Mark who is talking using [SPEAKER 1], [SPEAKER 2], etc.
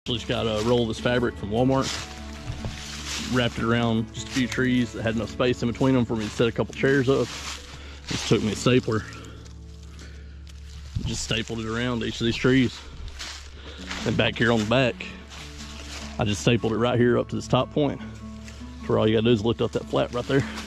[SPEAKER 1] Just got a roll of this fabric from Walmart, wrapped it around just a few trees that had enough space in between them for me to set a couple chairs up. Just took me a stapler, just stapled it around each of these trees. And back here on the back, I just stapled it right here up to this top point, to where all you gotta do is lift up that flap right there.